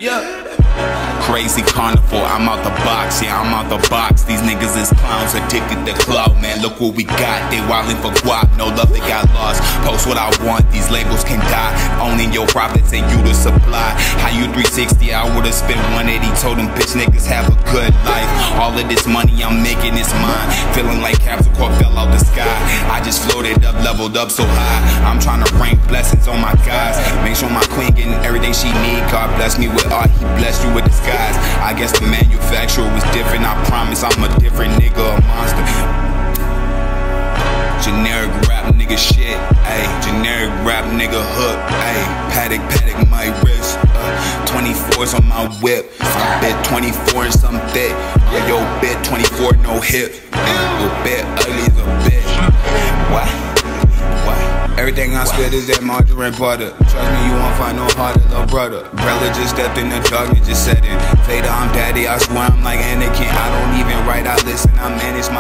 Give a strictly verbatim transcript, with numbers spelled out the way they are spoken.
Yeah. Crazy carnival, I'm out the box, yeah, I'm out the box. These niggas is clowns, addicted to clout, man. Look what we got, they wildin' for guap. No love, they got lost. Post what I want, these labels can die. Owning your profits ain't you to supply. How you three sixty, I would've spent one eighty. Told them bitch niggas have a good life. All of this money I'm making is mine. Feeling like Capricorn fell out the sky. I just floated up, leveled up so high. I'm trying to rank blessings on my guys. Make sure my queen getting everything she need. God bless me with art, he blessed you with disguise. I guess the manufacturer was different. I promise I'm a different nigga, a monster. Generic rap nigga shit, ayy. Generic rap nigga hook, ayy. Paddock, paddock, my wrist. Uh, twenty-fours on my whip. I bet twenty-four and some thick. Uh, yo, bet twenty-four, no hip. Uh, yo, bet ugly as a bitch. What? What? Everything I spit is that margarine butter. Trust me, you won't find no harder, little brother. Brella just stepped in the darkness, just set in. Vader, I'm daddy, I swear I'm like Anakin. I don't even write, I listen, I manage